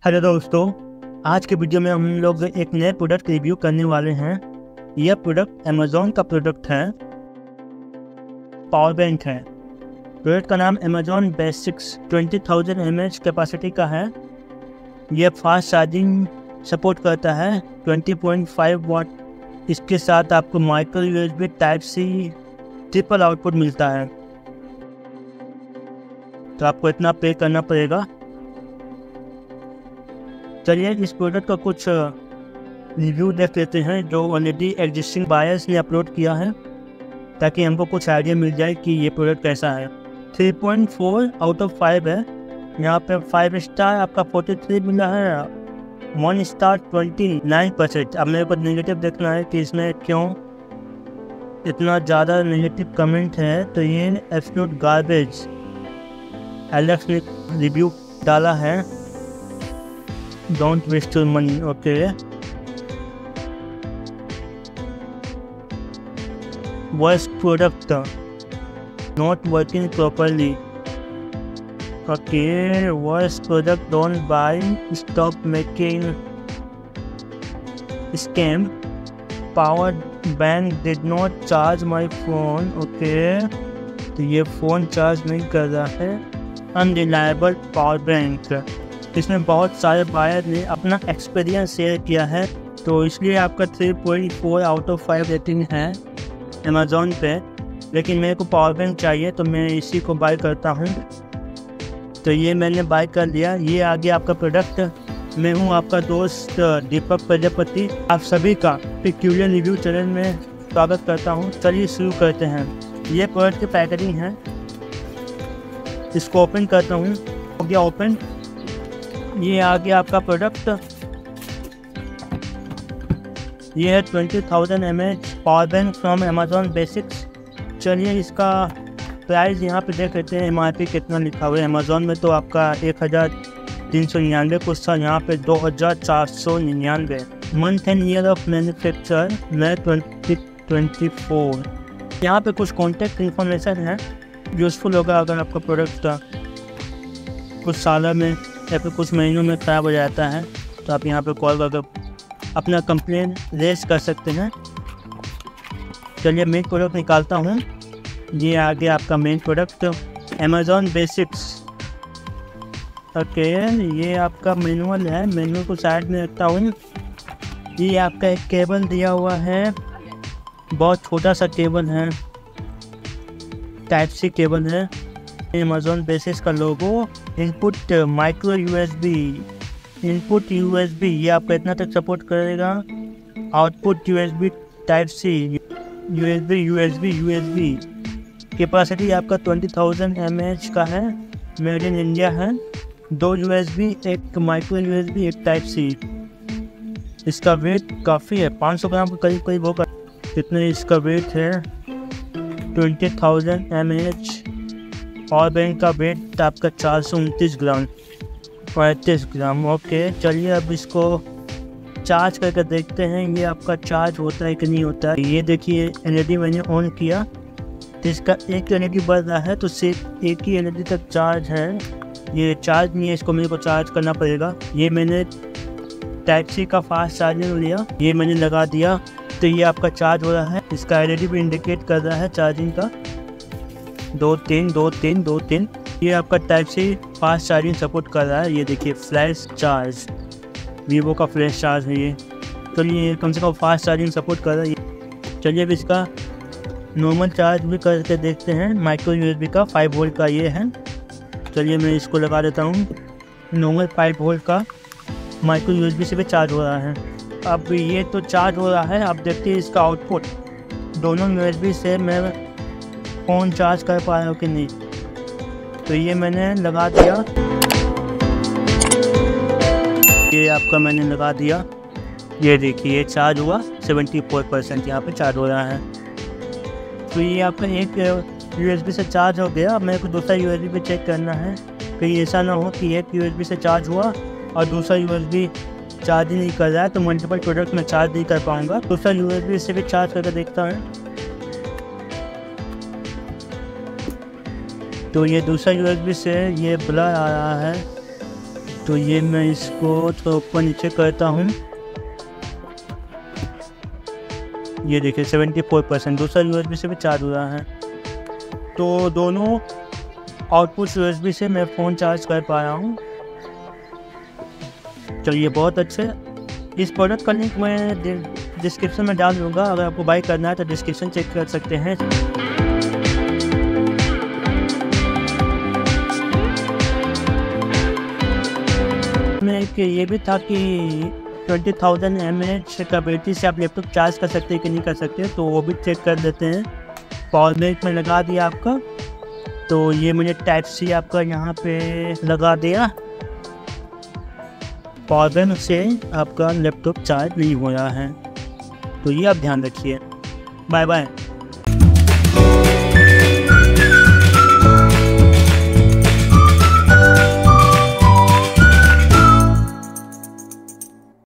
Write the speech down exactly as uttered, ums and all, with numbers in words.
Hello दोस्तों, आज के वीडियो में हम लोग एक नए प्रोडक्ट रिव्यू करने वाले हैं। यह प्रोडक्ट अमेज़ॉन का प्रोडक्ट है, पावर बैंक है। प्रोडक्ट का नाम Amazon Basics twenty thousand M H capacity का है। यह फास्ट चार्जिंग सपोर्ट करता है, ट्वेंटी पॉइंट फाइव वाट। इसके साथ आपको micro USB type C triple output मिलता है, तो आपको इतना पे करना पड़ेगा। चलिए इस प्रोडक्ट का कुछ रिव्यू देख लेते हैं जो ऑलरेडी एग्जिस्टिंग बायर्स ने अपलोड किया है, ताकि हमको कुछ आइडिया मिल जाए कि ये प्रोडक्ट कैसा है। Three point four out of five है। यहाँ पे फाइव स्टार आपका फोर्टी थ्री मिला है, one star twenty nine percent. अब मेरे को नेगेटिव देखना है कि इसमें क्यों इतना ज़्यादा नेगेटिव कमेंट है। तो ये एब्सोल्यूट गार्बेज एलेक्स ने रिव्यू डाला है, Don't waste your money. Okay. Worst product not working properly. Okay. Worst product, don't buy. Stop making scam. Power bank did not charge my phone. Okay. तो ये phone charge नहीं कर रहा है। Unreliable power bank. इसमें बहुत सारे buyer ने अपना एक्सपीरियंस शेयर किया है, तो इसलिए आपका three point four out of five rating है अमेज़ॉन पे। लेकिन मेरे को पावर बैंक चाहिए तो मैं इसी को बाय करता हूँ, तो ये मैंने बाय कर लिया। ये आ गया आपका प्रोडक्ट। मैं हूँ आपका दोस्त दीपक प्रजापति। आप सभी का पेक्यूलियर रिव्यू चैनल में स्वागत करता हूँ। चलिए शुरू करते हैं। ये प्रोडक्ट की पैकेजिंग है, इसको ओपन करता हूँ। हो गया ओपन। ये आ गया आपका प्रोडक्ट। ये है twenty thousand M H power bank from Amazon Basics. चलिए इसका प्राइस यहाँ पे देख लेते हैं, एम आर पी कितना लिखा हुआ है। अमेज़ॉन में तो आपका एक हज़ार तीन सौ निन्यानवे कुछ था, यहाँ पे दो हज़ार चार सौ निन्यानवे। Month and year of manufacture May twenty twenty four. यहाँ पे कुछ कॉन्टैक्ट इन्फॉर्मेशन है, यूज़फुल होगा अगर आपका प्रोडक्ट कुछ सालों में या फिर कुछ महीनों में ख़राब हो जाता है, तो आप यहाँ पे कॉल करके अपना कंप्लेन रेज कर सकते हैं। चलिए मेन प्रोडक्ट निकालता हूँ। ये आ गया आपका main product Amazon Basics. Okay, ये आपका मैनुअल है, मैनुअल को साइड में रखता हूँ। ये आपका एक केबल दिया हुआ है, बहुत छोटा सा केबल है, टाइप सी केबल है। अमेज़ॉन बेसिक्स का logo, input micro USB, input USB ये आपका इतना तक सपोर्ट करेगा। Output USB type C, USB USB USB. Capacity आपका ट्वेंटी थाउजेंड एम एच का है, मेड इन इंडिया है। दो यूएसबी, एक माइक्रो यूएसबी, एक टाइप सी। इसका वेट काफ़ी है, पाँच सौ ग्राम के करीब करीब होगा। कितने इसका वेट है, twenty thousand M H. Power bank का वेट आपका चार सौ उनतीस ग्राम, पैंतीस ग्राम। ओके, चलिए अब इसको चार्ज करके देखते हैं ये आपका चार्ज होता है कि नहीं होता है। ये देखिए एलईडी मैंने ऑन किया तो इसका एक एलईडी बढ़ रहा है, तो सिर्फ एक ही एलईडी तक चार्ज है। ये चार्ज नहीं है, इसको मेरे को चार्ज करना पड़ेगा। ये मैंने टाइप सी का फास्ट चार्जर लिया, ये मैंने लगा दिया, तो ये आपका चार्ज हो रहा है। इसका एलईडी भी इंडिकेट कर रहा है चार्जिंग का, दो तीन दो तीन दो तीन। ये आपका type C fast charging support कर रहा है। ये देखिए फ्लैश चार्ज, वीवो का फ्लैश चार्ज है ये। चलिए ये कम से कम फास्ट चार्जिंग सपोर्ट कर रहा है। चलिए अब इसका नॉर्मल चार्ज भी करके देखते हैं। माइक्रो यूएसबी का फाइव वोल्ट का ये है। चलिए मैं इसको लगा देता हूँ। नॉर्मल फाइव वोल्ट का माइक्रो यूएसबी से भी चार्ज हो रहा है। अब ये तो चार्ज हो रहा है, अब देखते हैं इसका आउटपुट। दोनों यूएसबी से मैं फ़ोन चार्ज कर पाया हो कि नहीं। तो ये मैंने लगा दिया, ये आपका मैंने लगा दिया। ये देखिए चार्ज हुआ सेवेंटी फोर परसेंट, यहाँ पे चार्ज हो रहा है। तो ये आपका एक यूएसबी से चार्ज हो गया। अब मेरे को दूसरा यूएसबी पे चेक करना है, कहीं ऐसा ना हो कि एक यूएसबी से चार्ज हुआ और दूसरा यूएसबी चार्ज ही नहीं कर रहा है, तो मल्टीपल प्रोडक्ट में चार्ज नहीं कर पाऊँगा। दूसरा यूएसबी से भी चार्ज करके देखता है। तो ये दूसरा यूएसबी से ये ब्लर आ रहा है, तो ये मैं इसको थोड़ा ऊपर नीचे करता हूँ। ये देखिए सेवेंटी फोर परसेंट दूसरा यूएसबी से भी चार्ज हो रहा है। तो दोनों आउटपुट यूएसबी से मैं फ़ोन चार्ज कर पा रहा हूँ। चलिए बहुत अच्छे। इस प्रोडक्ट का लिंक मैं डिस्क्रिप्शन में डाल दूँगा, अगर आपको बाय करना है तो डिस्क्रिप्शन चेक कर सकते हैं। में एक ये भी था कि twenty thousand M H capacity से आप लैपटॉप चार्ज कर सकते हैं कि नहीं कर सकते, तो वो भी चेक कर देते हैं। पावर बैंक में लगा दिया आपका, तो ये मुझे टाइप सी आपका यहाँ पे लगा दिया। पावर बैंक से आपका लैपटॉप चार्ज नहीं हो रहा है, तो ये आप ध्यान रखिए। Bye bye.